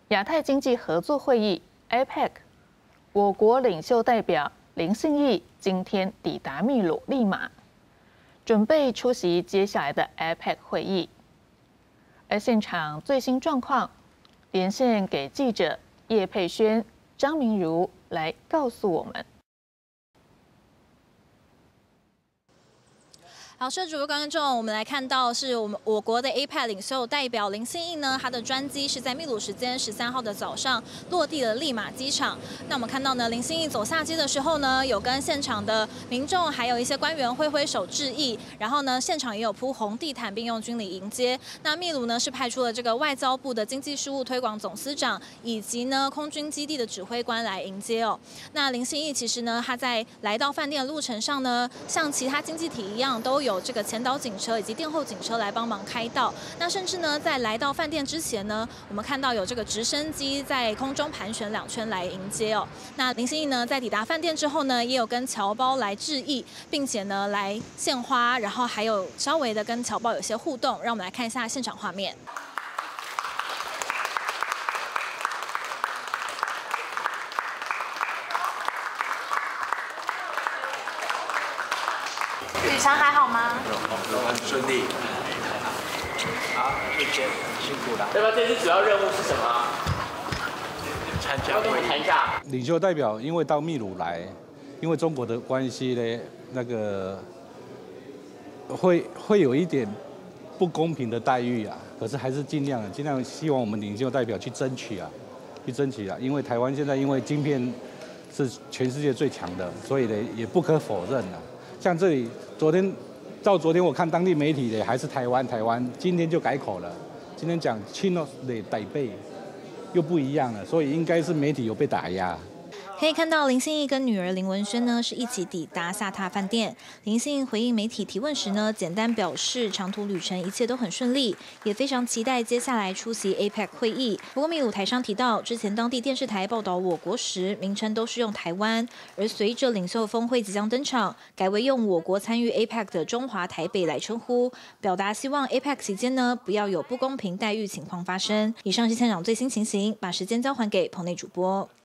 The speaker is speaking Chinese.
亚太经济合作会议 （APEC）， 我国领袖代表林信义今天抵达秘鲁利马，准备出席接下来的 APEC 会议。而现场最新状况，连线给记者叶佩轩、张明如来告诉我们。 好，各位主播观众，我们来看到是我国的 APEC 领袖代表林信义呢，他的专机是在秘鲁时间13号的早上落地了利马机场。那我们看到呢，林信义走下机的时候呢，有跟现场的民众还有一些官员挥手致意，然后呢，现场也有铺红地毯，并用军礼迎接。那秘鲁呢是派出了这个外交部的经济事务推广总司长以及呢空军基地的指挥官来迎接哦。那林信义其实呢，他在来到饭店的路程上呢，像其他经济体一样都有这个前导警车以及殿后警车来帮忙开道。那甚至呢，在来到饭店之前呢，我们看到有这个直升机在空中盘旋2圈来迎接哦。那林信义呢，在抵达饭店之后呢，也有跟侨胞来致意，并且呢来献花，然后还有稍微的跟侨胞有些互动。让我们来看一下现场画面。 旅程还好吗？ 很顺利。好，谢谢，辛苦了。 要不要这次主要任务是什么？ 参加会议。 谈一下。 领袖代表因为到秘鲁来，因为中国的关系呢，那个会有一点不公平的待遇啊。可是还是尽量希望我们领袖代表去争取啊，因为台湾现在因为晶片是全世界最强的，所以呢也不可否认啊。 像这里，昨天我看当地媒体的还是台湾，今天就改口了，今天讲 Chino 的台北，又不一样了，所以应该是媒体有被打压。 可以看到林信义跟女儿林文轩呢是一起抵达萨塔饭店。林信义回应媒体提问时呢，简单表示长途旅程一切都很顺利，也非常期待接下来出席 APEC 会议。不过秘鲁台商提到，之前当地电视台报道我国时，名称都是用台湾，而随着领袖峰会即将登场，改为用我国参与 APEC 的中华台北来称呼，表达希望 APEC 期间呢不要有不公平待遇情况发生。以上是现场最新情形，把时间交还给棚内主播。